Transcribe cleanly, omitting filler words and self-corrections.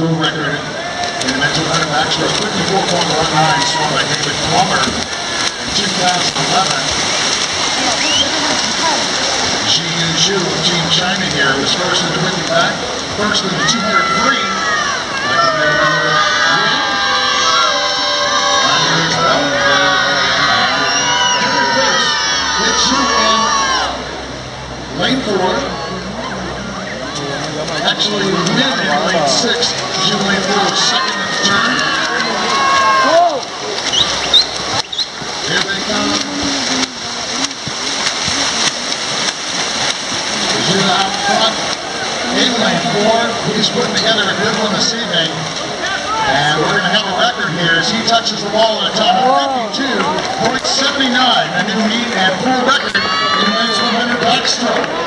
pool record in the men's 100 match was 54.19, scored by David Plummer in 2011. Xi Yuzhu of Team China here was first in the 50 back, first in the 200 free. Lane 4, actually mid in lane 6, Xu lane 4 was second in the turn. Here they come. Xu out front in lane 4. He's putting together a good one this evening. And we're going to have a record here as he touches the ball at a time of 52.79, a new heat and full record in men's 100 backstroke.